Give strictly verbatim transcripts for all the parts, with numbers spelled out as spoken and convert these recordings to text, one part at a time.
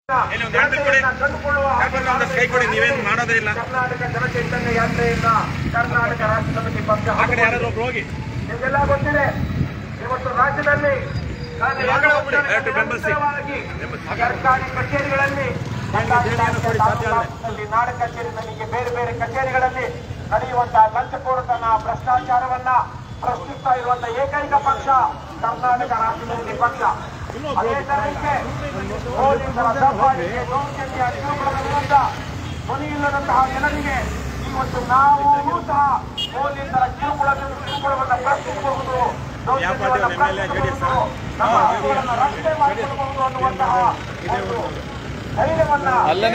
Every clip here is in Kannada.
ಕೈ ಕೊಡಿ, ನೀವೇನು ಮಾಡೋದೇ ಇಲ್ಲ. ಕರ್ನಾಟಕ ಜನಚೈತನ್ಯ ಯಾತ್ರೆಯಿಂದ ಕರ್ನಾಟಕ ರಾಷ್ಟ್ರ ಸಮಿತಿ ಪಕ್ಷ ಯಾರಾದ್ರೂ ಒಬ್ರು ಹೋಗಿ. ನಿಮಗೆಲ್ಲ ಗೊತ್ತಿದೆ, ಇವತ್ತು ರಾಜ್ಯದಲ್ಲಿ ಸರ್ಕಾರಿ ಕಚೇರಿಗಳಲ್ಲಿ, ನಾಡ ಕಚೇರಿಗಳಿಗೆ, ಬೇರೆ ಬೇರೆ ಕಚೇರಿಗಳಲ್ಲಿ ನಡೆಯುವಂತಹ ಲಂಚಕೋರತನ, ಭ್ರಷ್ಟಾಚಾರವನ್ನ ಪ್ರಶ್ನಿಸ್ತಾ ಇರುವಂತಹ ಏಕೈಕ ಪಕ್ಷ ಕರ್ನಾಟಕ ರಾಷ್ಟ್ರ ಸಮಿತಿ ಪಕ್ಷ. ಅದೇ ತರಹಕ್ಕೆ ಪೊಲೀಸರ ದಬ್ಬಾಳಿಕೆ, ದೌರ್ಜನ್ಯ, ಕಿರುಕುಳದ ವಿರುದ್ಧ ಧ್ವನಿಯಿಲ್ಲದಂತಹ ಜನರಿಗೆ ಇವತ್ತು ನಾವು ಸಹ ಪೊಲೀಸರ ಕಿರುಕುಳವನ್ನು ಕಿರುಕುಳವನ್ನು ಪ್ರಶ್ನಿಸಬಹುದು, ನಮ್ಮ ಹಕ್ಕುಗಳನ್ನು ರಕ್ಷಣೆ ಮಾಡಿಕೊಳ್ಳಬಹುದು ಅನ್ನುವಂತಹ ಧೈರ್ಯವನ್ನ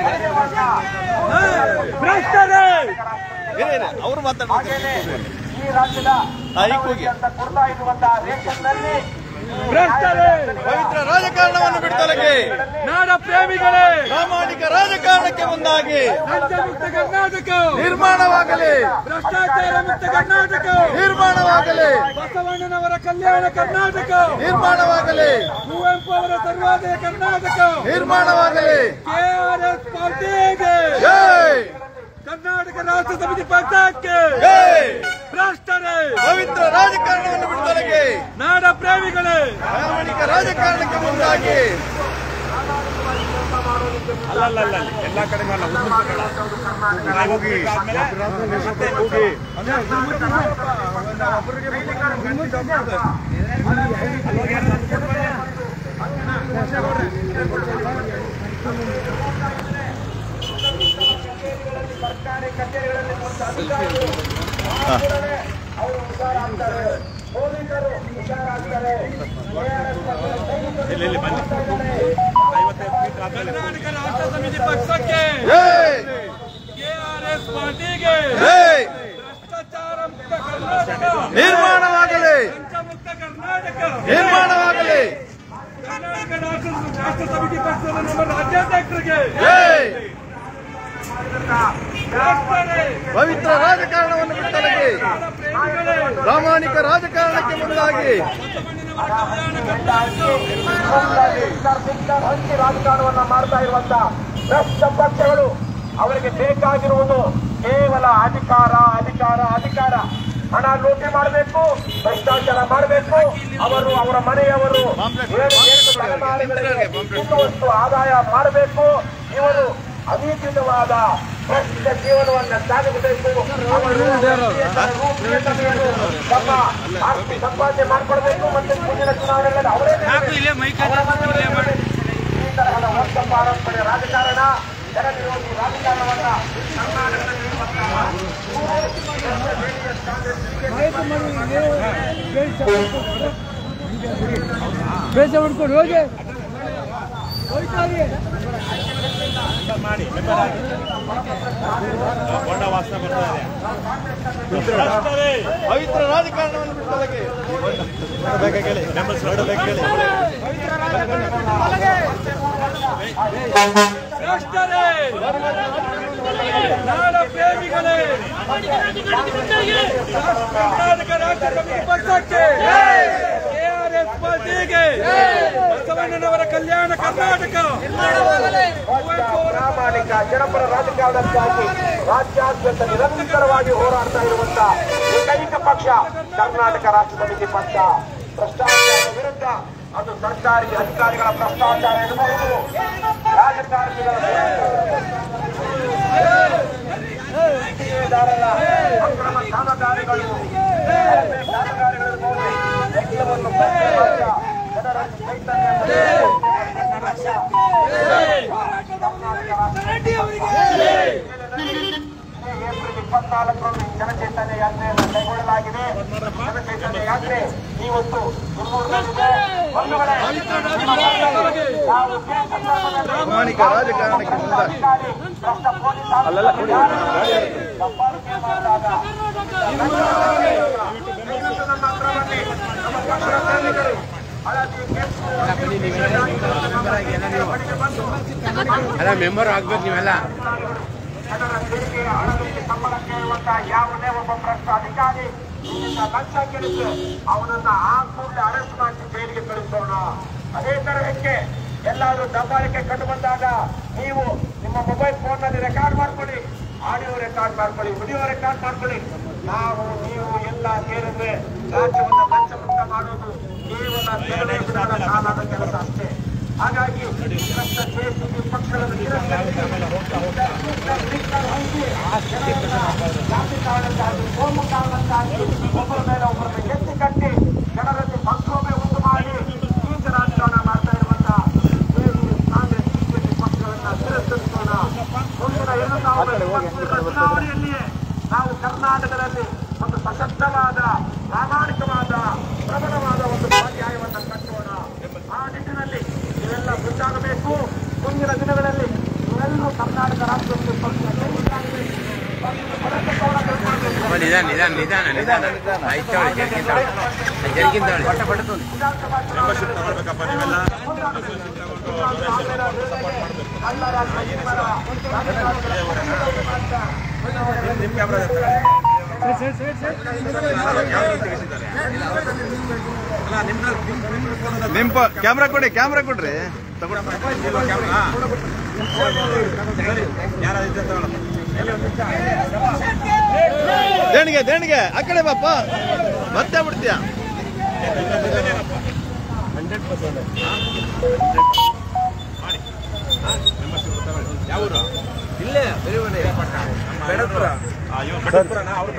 ಹಾಗೇನೆ ಈ ರಾಜ್ಯದ ಅಂತ ಕೊಡ್ತಾ ಇರುವಂತಹ ರೇಷನ್ನಲ್ಲಿ ಪವಿತ್ರ ರಾಜಕಾರಣವನ್ನು ಬಿಡ್ತಲಗೆ ನಾಡ ಪ್ರೇಮಿಗಳೇ ಪ್ರಾಮಾಣಿಕ ರಾಜಕಾರಣಕ್ಕೆ ಮುಂದಾಗಿ ಮುಕ್ತ ಕರ್ನಾಟಕ ನಿರ್ಮಾಣವಾಗಲಿ, ಭ್ರಷ್ಟಾಚಾರ ಮುಕ್ತ ಕರ್ನಾಟಕ ನಿರ್ಮಾಣವಾಗಲಿ, ಬಸವಣ್ಣನವರ ಕಲ್ಯಾಣ ಕರ್ನಾಟಕ ನಿರ್ಮಾಣವಾಗಲಿ, ಕುವೆಂಪು ಅವರ ಸರ್ವೋದಯ ಕರ್ನಾಟಕ ನಿರ್ಮಾಣವಾಗಲಿ, ಕೆಆರ್ಎಸ್ ಪಾರ್ಟಿಗೆ ಕರ್ನಾಟಕ ರಾಷ್ಟ್ರ ಸಮಿತಿ ಪಕ್ಷಕ್ಕೆ ಭ್ರಷ್ಟರೇ ಪವಿತ್ರ ರಾಜಕಾರಣವನ್ನು ಬಿಡುತ್ತಲಗೆ ನಾಡ ಪ್ರೇಮಿಗಳೇ ಪ್ರಾಮಾಣಿಕ ರಾಜಕಾರಣಕ್ಕೆ ಮುಂದಾಗಿ. ಅಲ್ಲ ಎಲ್ಲಾ ಕಡೆ ಸರ್ಕಾರಿ ಕಚೇರಿಗಳಲ್ಲಿ ಅವರು ಹುಷಾರಾಗ್ತಾರೆ, ಪೊಲೀಸರು ಹುಷಾರಾಗ್ತಾರೆ. ಕರ್ನಾಟಕ ರಾಷ್ಟ್ರ ಸಮಿತಿ ಪಕ್ಷಕ್ಕೆ, ಕೆಆರ್ಎಸ್ ಪಾರ್ಟಿಗೆ ಭ್ರಷ್ಟಾಚಾರ ಮುಕ್ತ ಕರ್ನಾಟಕ ನಿರ್ಮಾಣವಾಗಲಿ, ಮುಕ್ತ ಕರ್ನಾಟಕ ನಿರ್ಮಾಣವಾಗಲಿ, ಕರ್ನಾಟಕ ರಾಷ್ಟ್ರ ಸಮಿತಿ ಪಕ್ಷದ ನಮ್ಮ ರಾಜ್ಯಾಧ್ಯಕ್ಷರಿಗೆ ಪವಿತ್ರ ರಾಜಕಾರಣವನ್ನು ಬಿಡುತ್ತಲಗೆ ಪ್ರಾಮಾಣಿಕ ರಾಜಕಾರಣಕ್ಕೆ ಮುಂದಾಗಿ ಹಂಚಿ ರಾಜಕಾರಣವನ್ನ ಮಾಡ್ತಾ ಇರುವಂತ ಭ್ರಷ್ಟ ಪಕ್ಷಗಳು, ಅವರಿಗೆ ಬೇಕಾಗಿರುವುದು ಕೇವಲ ಅಧಿಕಾರ ಅಧಿಕಾರ ಅಧಿಕಾರ ಹಣ ಲೂಟಿ ಮಾಡಬೇಕು, ಭ್ರಷ್ಟಾಚಾರ ಮಾಡಬೇಕು, ಅವರು ಅವರ ಮನೆಯವರು ಇನ್ನುವಷ್ಟು ಆದಾಯ ಮಾಡಬೇಕು, ಇವರು ಅನೀತಿತವಾದ ಭ್ರಷ್ಟ ಜೀವನವನ್ನ ಸಾಗಿಸಬೇಕು, ಅವರು ತಮ್ಮ ಆಸ್ತಿ ಸಂಪಾದನೆ ಮಾಡಿಕೊಳ್ಬೇಕು, ಮತ್ತೆ ಮುಂದಿನ ಚುನಾವಣೆಗಳಲ್ಲಿ ಅವರೇ ಈ ತರಹದ ವರ್ಷ ಪಾರಂಪರ್ಯ ರಾಜಕಾರಣ, ಜನವಿರೋಧಿ ರಾಜಕಾರಣವನ್ನ ಬೇಸ ಮಾಡ್ಕೊಂಡು ಹೋಗಿ ಮಾಡಿ ಗೊಂಡ ವಾಸನೆ ಬರ್ತಾ ಇದೆ. ಪವಿತ್ರ ರಾಜಕಾರಣವನ್ನು ಬಿಡುತ್ತಲಗೆ ನಾಡ ಪ್ರೇಮಿಗಳೇ ಕರ್ನಾಟಕ ರಾಷ್ಟ್ರ ಸಮಿತಿ ಪಕ್ಷಕ್ಕೆ, ಕೆಆರ್ಎಸ್ ಪಾರ್ಟಿಗೆ ಬಸವಣ್ಣನವರ ಕಲ್ಯಾಣ ಕರ್ನಾಟಕ ಪ್ರಾಮಾಣಿಕ ಜನಪರ ರಾಜಕಾರಣಕ್ಕಾಗಿ ರಾಜ್ಯಾದ್ಯಂತ ನಿರಂತರವಾಗಿ ಹೋರಾಡ್ತಾ ಇರುವಂತ ಏಕೈಕ ಪಕ್ಷ ಕರ್ನಾಟಕ ರಾಷ್ಟ್ರ ಸಮಿತಿ ಪಕ್ಷ. ಭ್ರಷ್ಟಾಚಾರ ವಿರುದ್ಧ, ಅದು ಸರ್ಕಾರಿ ಅಧಿಕಾರಿಗಳ ಭ್ರಷ್ಟಾಚಾರ ಇರಬಹುದು, ರಾಜಕಾರಣಿಗಳ ಅಕ್ರಮ ಕಾಮಗಾರಿಗಳು ಕಾಮಗಾರಿಗಳಿರಬಹುದು, ಎಲ್ಲವನ್ನು ಜನರ ಚೈತನ್ಯ ಏಪ್ರಿಲ್ ಇಪ್ಪತ್ನಾಲ್ಕರಂದು ಜನಚೈತನ್ಯ ಯಾತ್ರೆಯನ್ನು ಕೈಗೊಳ್ಳಲಾಗಿದೆ. ಜನಚೈತನ್ಯ ಯಾತ್ರೆ ಇವತ್ತು ಪ್ರಾಮಾಣಿಕ ರಾಜಕಾರಣಕ್ಕೆ ಮುಂದಾಗಿ ಅಲ್ಲೆಲ್ಲ ಕೊಡಿ ಅಲ್ಲ ಮೆಂಬರ್ ಆಗ್ಬೇಕು ನೀವೆಲ್ಲ. ಜನರ ತೆರಿಗೆ ಹಣಕ್ಕೆ ಸಂಬಳ ಕೇಳುವಂತಹ ಯಾವುದೇ ಒಬ್ಬ ಭ್ರಷ್ಟ ಅಧಿಕಾರಿ ಲಂಚ ಕೇಳಿದ್ರೆ ಅವನನ್ನ ಆ ಕೂಡಲೇ ಅರೆಸ್ಟ್ ಮಾಡಿ ಜೈಲಿಗೆ ಕಳಿಸೋಣ. ಅದೇ ತರಹಕ್ಕೆ ಎಲ್ಲಾದ್ರೂ ದಬ್ಬಾಳಿಕೆ ಕಂಡು ಬಂದಾಗ ನೀವು ನಿಮ್ಮ ಮೊಬೈಲ್ ಫೋನ್ ನಲ್ಲಿ ರೆಕಾರ್ಡ್ ಮಾಡ್ಕೊಳ್ಳಿ, ಆಡಿಯೋ ರೆಕಾರ್ಡ್ ಮಾಡ್ಕೊಳ್ಳಿ, ವಿಡಿಯೋ ರೆಕಾರ್ಡ್ ಮಾಡ್ಕೊಳ್ಳಿ. ನಾವು ನೀವು ಎಲ್ಲ ಸೇರಿದ್ರೆ ರಾಜ್ಯವನ್ನು ಲಂಚಮುಕ್ತ ಮಾಡೋದು ಕೇವಲ ಕೆಲವೇ ದಿನಗಳ ಕಾಲದ ಕೆಲಸ ಅಷ್ಟೇ. ಹಾಗಾಗಿ ಪಕ್ಷದ ಜಾತಿ ಕಾರಣಕ್ಕಾಗಿ ಕೋಮು ಕಾರಣಕ್ಕಾಗಿ ಒಬ್ಬರ ಮೇಲೆ ಒಬ್ಬರನ್ನು ಎತ್ತಿ ಕಟ್ಟಿ ಜನರಲ್ಲಿ ಮತ್ತೊಮ್ಮೆ ಉಂಟು ಮಾಡಿ ನೀಚ ರಾಜಕಾರಣ ಮಾಡ್ತಾ ಇರುವಂತಹ ಕಾಂಗ್ರೆಸ್ ಬಿಜೆಪಿ ಪಕ್ಷಗಳನ್ನ ತಿರಸ್ಕರಿಸೋಣ. ಮುಂದಿನ ಎರಡು ಸಾವಿರದ ಇಪ್ಪತ್ಮೂರರ ಚುನಾವಣೆಯಲ್ಲಿಯೇ ನಾವು ಕರ್ನಾಟಕದಲ್ಲಿ ಒಂದು ಸಶಕ್ತವಾದ ಪ್ರಾಮಾಣಿಕವಾದ ಪ್ರಬಲವಾದ ಒಂದು ಪರ್ಯಾಯವನ್ನು ಕಟ್ಟೋಣ. ಆ ನಿಟ್ಟಿನಲ್ಲಿ ನೀವೆಲ್ಲ ಮುಂದಾಗಬೇಕು. ಮುಂದಿನ ದಿನಗಳಲ್ಲಿ ನೀವೆಲ್ಲರೂ ಕರ್ನಾಟಕ ರಾಜ್ಯಕ್ಕೆ ನಿಧಾನ ನಿಧಾನ ನಿಧಾನ ನಿಧಾನ ಆಯ್ತವಳಿ ಜರ್ಗಿಂತಾವಳಿ ಜರ್ಗಿಂತಾವಳಿ ಪಟ್ಟ ಪಡ್ತು ಮೆಂಬರ್ಶಿಪ್ ತಗೊಳ್ಬೇಕಪ್ಪ ನೀವೆಲ್ಲ. ನಿಮ್ಮ ಕ್ಯಾಮ್ರಾ ನಿಮ್ ಕ್ಯಾಮ್ರಾ ಕೊಡಿ, ಕ್ಯಾಮ್ರಾ ಕೊಡ್ರಿ. ದೇಣಿಗೆ ದೇಣಿಗೆ ಆ ಕಡೆ ಬಾಪ, ಮತ್ತೆ ಬಿಡ್ತೀಯ. ಹಂಡ್ರೆಡ್ ಪರ್ಸೆಂಟ್ ಯಾವ ಊರು? ಇಲ್ಲೇ ಬೆಡಪುರ. ಬೆಡಪುರನ ಅವ್ರು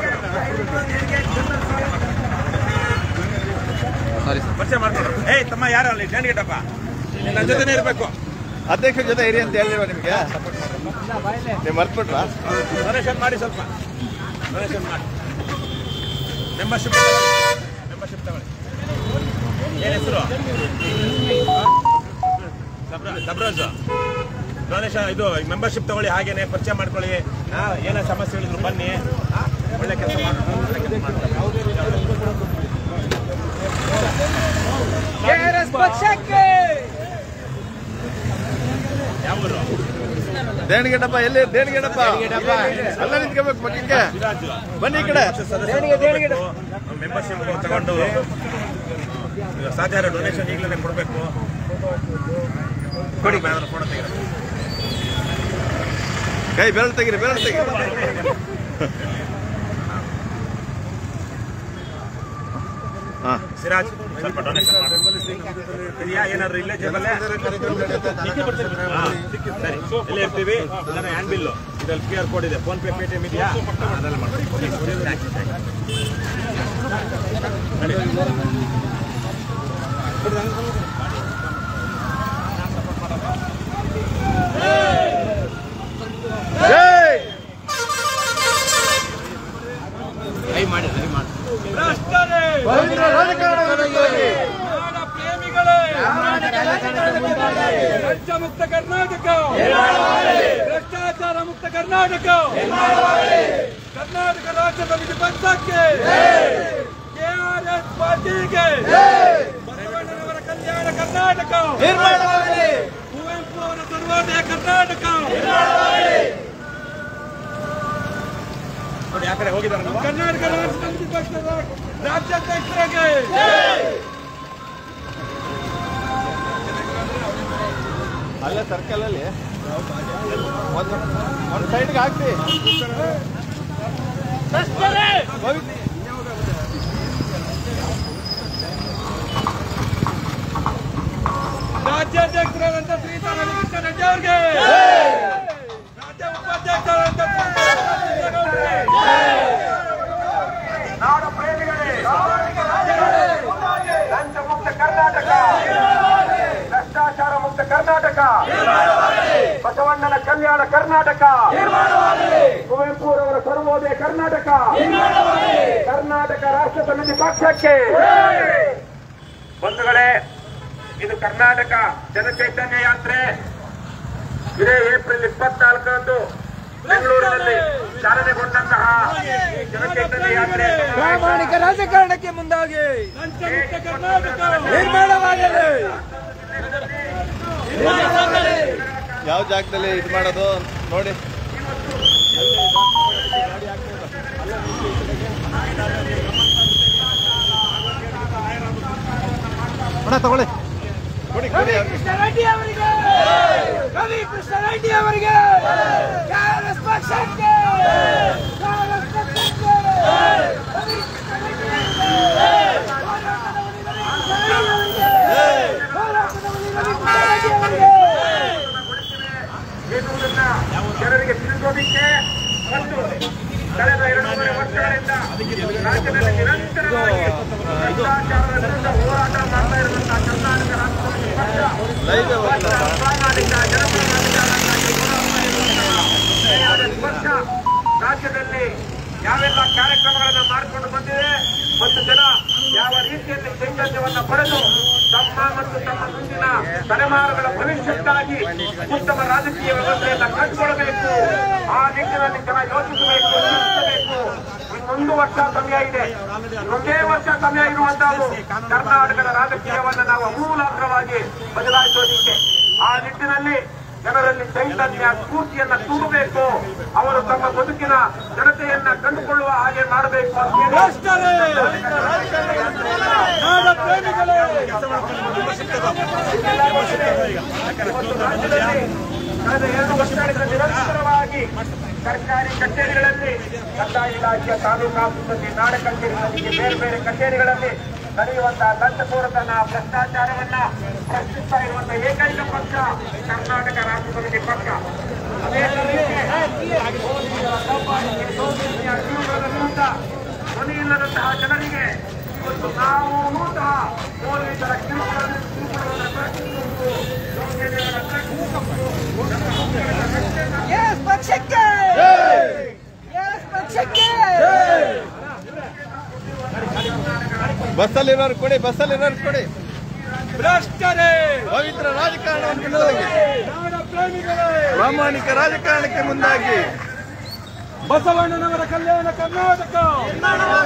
ಪರಿಚಯ ಮಾಡ್ಕೊಂಡ್ರು. ಏಯ್ ತಮ್ಮ ಯಾರು ಅಲ್ಲಿ ಕ್ಯಾಂಡಿಡೇಟಪ್ಪ, ನನ್ನ ಜೊತೆನೇ ಇರಬೇಕು. ಅಧ್ಯಕ್ಷರ ಜೊತೆ ಇರಿ ಅಂತ ಹೇಳಿಲ್ವ ನಿಮ್ಗೆ? ನೀವು ಮರ್ತ್ಬಿಟ್ರ? ಡೊನೇಷನ್ ಮಾಡಿ, ಸ್ವಲ್ಪ ಡೊನೇಷನ್ ಮಾಡಿ. ಮೆಂಬರ್ಶಿಪ್ ಮೆಂಬರ್ಶಿಪ್ ತಗೊಳ್ಳಿ. ಏನ್ ಹೆಸರು? ಸಬ್ರಾಜ್. ಡೊನೇಷನ್ ಇದು ಮೆಂಬರ್ಶಿಪ್ ತಗೊಳ್ಳಿ, ಹಾಗೇನೆ ಪರಿಚಯ ಮಾಡ್ಕೊಳ್ಳಿ. ಏನೇ ಸಮಸ್ಯೆ ಹೇಳಿದ್ರು ಬನ್ನಿ, ಒಳ್ಳೆ ಕೆಲಸ ಪಕ್ಷಕ್ಕೆ ಯಾವ ಊರು? ದೇಣಿಗೆ ಡಬ್ಬ ಎಲ್ಲಿ? ದೇಣಿಗೆ ಡಬ್ಬ ಅಲ್ಲ ನಿಂತ್ಕೋಬೇಕು ಮಕ್ಕಳಿಗೆ. ಬನ್ನಿ ಈ ಕಡೆ. ಮೆಂಬರ್ಶಿಪ್ ತಗೊಂಡು ಸಾಧ್ಯ ಡೊನೇಷನ್ ಈಗಲೇ ಕೊಡಬೇಕು. ಕೊಡಿ, ಫೋಟೋ ತೆಗೆದು ಕೈ ಬೆರಳು ತೆಗಿರಿ, ಬೆರಳು ತೆಗಿರಿ. ಸಿರಾಜ್ ಸ್ವಲ್ಪ ಡೊನೇಷನ್ ಇದೆಯಾ ಏನಾದ್ರು ಇಲ್ಲೇ ಜೇಬಲ್ಲೇ? ಸರಿ, ಇಲ್ಲೇ ಇರ್ತೀವಿ. ಹ್ಯಾಂಡ್ ಬಿಲ್ಲು ಇದ್ರಲ್ಲಿ ಕ್ಯೂ ಆರ್ ಕೋಡ್ ಇದೆ, ಫೋನ್ ಪೇ ಪೇಟಿಎಂ ಇದೆಯಾ? ಅದೆಲ್ಲ ಮಾಡ್ತೀವಿ. ಕೈ ಮಾಡಿ ಕೈ ಮಾಡಿ ಲಂಚ ಮುಕ್ತ ಕರ್ನಾಟಕ, ಭ್ರಷ್ಟಾಚಾರ ಮುಕ್ತ ಕರ್ನಾಟಕ, ಕರ್ನಾಟಕ ರಾಜ್ಯ ಸಮಿತಿ ಪಕ್ಷಕ್ಕೆ, ಕೆಆರ್ಎಸ್ ಪಾರ್ಟಿಗೆ, ಬಸವಣ್ಣನವರ ಕಲ್ಯಾಣ ಕರ್ನಾಟಕ, ಕುವೆಂಪು ಅವರ ಸರ್ವೋದಯ ಕರ್ನಾಟಕ. ನೋಡಿ ಆ ಕಡೆ ಹೋಗಿದ್ದಾರೆ. ಕರ್ನಾಟಕ ರಾಜ್ಯ ಸಮಿತಿ ಪಕ್ಷದ ರಾಜ್ಯಾಧ್ಯಕ್ಷರಿಗೆ ಅಲ್ಲ ಸರ್ಕಲ್ ಅಲ್ಲಿ ಒಂದು ಸೈಡ್ಗೆ ಹಾಕ್ತಿ. ರಾಜ್ಯಾಧ್ಯಕ್ಷರಾದಂತ ಶ್ರೀತಾರಾಣಿ ಕೃಷ್ಣ ರೆಡ್ಡಿ ಅವರಿಗೆ, ರಾಜ್ಯ ಉಪಾಧ್ಯಕ್ಷರಾದಂತ ನಾಡು ಪ್ರೇಮಿಗಳೇ, ಲಂಚ ಮುಕ್ತ ಕರ್ನಾಟಕ, ಭ್ರಷ್ಟಾಚಾರ ಮುಕ್ತ ಕರ್ನಾಟಕ, ಬಸವಣ್ಣನ ಕಲ್ಯಾಣ ಕರ್ನಾಟಕ, ಕುವೆಂಪುರವರ ಸರ್ವೋದಯ ಕರ್ನಾಟಕ, ಕರ್ನಾಟಕ ರಾಷ್ಟ್ರ ಸಮಿತಿ ಪಕ್ಷಕ್ಕೆ. ಬಂಧುಗಳೇ, ಇದು ಕರ್ನಾಟಕ ಜನಚೈತನ್ಯ ಯಾತ್ರೆ ಇದೇ ಏಪ್ರಿಲ್ ಇಪ್ಪತ್ನಾಲ್ಕರಂದು ಬೆಂಗಳೂರಿನಲ್ಲಿ ಚಾಲನೆಗೊಂಡಂತಹ ಜನಚೈತನ್ಯ ಯಾತ್ರೆ ಪ್ರಾಮಾಣಿಕ ರಾಜಕಾರಣಕ್ಕೆ ಮುಂದಾಗಿ ಲಂಚ ಮುಕ್ತ ಕರ್ನಾಟಕ ನಿರ್ಮಾಣವಾಗಲಿ. ಯಾವ ಜಾಗದಲ್ಲಿ ಇದು ಮಾಡೋದು ನೋಡಿ. ಅಣ್ಣ ತಗೊಳ್ಳಿ. ಕೊಡಿ ಕೊಡಿ ಕೃಷ್ಣ ರೆಡ್ಡಿ ಅವರಿಗೆ, ರವಿ ಕೃಷ್ಣ ರೆಡ್ಡಿ ಅವರಿಗೆ, ಕಾಂಗ್ರೆಸ್ ಪಕ್ಷಕ್ಕೆ, ಕಾಂಗ್ರೆಸ್ ಪಕ್ಷಕ್ಕೆ, ರವಿ ಕೃಷ್ಣ ರೆಡ್ಡಿ ಅವರಿಗೆ, ಹೋರಾಟದ ಉಳಿ ರವಿ ಕೃಷ್ಣ ರೆಡ್ಡಿ ಅವರಿಗೆ ಎನ್ನುವುದನ್ನ ಜನರಿಗೆ ತಿಳಿಸೋದಿಕ್ಕೆ ಮತ್ತು ಕಳೆದ ಎರಡೂವರೆ ವರ್ಷಗಳಿಂದ ರಾಜ್ಯದಲ್ಲಿ ನಿರಂತರವಾಗಿ ಭ್ರಷ್ಟಾಚಾರದ ವಿರುದ್ಧ ಹೋರಾಟ ಮಾಡ್ತಾ ಇರುವಂತಹ ಕರ್ನಾಟಕ ರಾಷ್ಟ್ರ ಪ್ರಾಮಾಣಿಕ ಜನಪ್ರತಿನಿಧಿಗಳನ್ನಾಗಿ ಪಕ್ಷ ರಾಜ್ಯದಲ್ಲಿ ಯಾವೆಲ್ಲ ಕಾರ್ಯಕ್ರಮಗಳನ್ನು ಮಾಡಿಕೊಂಡು ಬಂದಿದೆ ಮತ್ತು ಜನ ಯಾವ ರೀತಿಯಲ್ಲಿ ಚೈತನ್ಯವನ್ನ ಪಡೆದು ತಮ್ಮ ಮತ್ತು ತಮ್ಮ ಮುಂದಿನ ತಲೆಮಾರುಗಳ ಭವಿಷ್ಯಕ್ಕಾಗಿ ಉತ್ತಮ ರಾಜಕೀಯ ವ್ಯವಸ್ಥೆಯನ್ನ ಕಂಡುಕೊಳ್ಳಬೇಕು. ಆ ನಿಟ್ಟಿನಲ್ಲಿ ಜನ ಯೋಚಿಸಬೇಕು, ಯೋಚಿಸಬೇಕು. ಇನ್ನೊಂದು ವರ್ಷ ಸಮಯ ಇದೆ, ಒಂದೇ ವರ್ಷ ಸಮಯ ಇರುವಂತಹದ್ದು ಕರ್ನಾಟಕದ ರಾಜಕೀಯವನ್ನ ನಾವು ಅಮೂಲಾಗ್ರವಾಗಿ ಬದಲಾಯಿಸೋದಿಕ್ಕೆ. ಆ ನಿಟ್ಟಿನಲ್ಲಿ ಜನರಲ್ಲಿ ಚೈತನ್ಯ ಸ್ಫೂರ್ತಿಯನ್ನ ತುಂಬಬೇಕು. ಅವರು ತಮ್ಮ ಬದುಕಿನ ಜನತೆಯನ್ನ ಕಂಡುಕೊಳ್ಳುವ ಹಾಗೆ ಮಾಡಬೇಕು ಅಂತ ರಾಜ್ಯದಲ್ಲಿ ಕಳೆದ ಎರಡು ವರ್ಷಗಳಿಂದ ನಿರಂತರವಾಗಿ ಸರ್ಕಾರಿ ಕಚೇರಿಗಳಲ್ಲಿ, ಕಂದಾಯ ಇಲಾಖೆಯ ತಾಲೂಕು ಆಫೀಸಲ್ಲಿ, ನಾಡ ಕಚೇರಿಗಳಲ್ಲಿ, ಬೇರೆ ಬೇರೆ ಕಚೇರಿಗಳಲ್ಲಿ ನಡೆಯುವಂತಹ ದಂತಪೂರ್ವಕನ ಭ್ರಷ್ಟಾಚಾರವನ್ನ ಪ್ರಶ್ನಿಸ್ತಾ ಇರುವಂತಹ ಏಕೈಕ ಪಕ್ಷ ಕರ್ನಾಟಕ ರಾಷ್ಟ್ರ ಸಮಿತಿ ಪಕ್ಷ. ಅದೇ ರೀತಿ ವಿರುದ್ಧ ಧ್ವನಿ ಇಲ್ಲದಂತಹ ಜನರಿಗೆ ಇವತ್ತು ನಾವು ಸಹ ಪೊಲೀಸರ ಕಿರುಕುಳವನ್ನು ಪಕ್ಷಕ್ಕೆ, ಪಕ್ಷಕ್ಕೆ ಬಸ್ಸಲ್ಲಿರೋರು ಕೊಡಿ, ಬಸ್ಸಲ್ಲಿರೋರು ಕೊಡಿ. ಭ್ರಷ್ಟರೇ, ಪವಿತ್ರ ರಾಜಕಾರಣವನ್ನು ಮುಂದಾಗಿ, ಪ್ರಾಮಾಣಿಕ ರಾಜಕಾರಣಕ್ಕೆ ಮುಂದಾಗಿ ಬಸವಣ್ಣನವರ ಕಲ್ಯಾಣ ಕರ್ನಾಟಕ.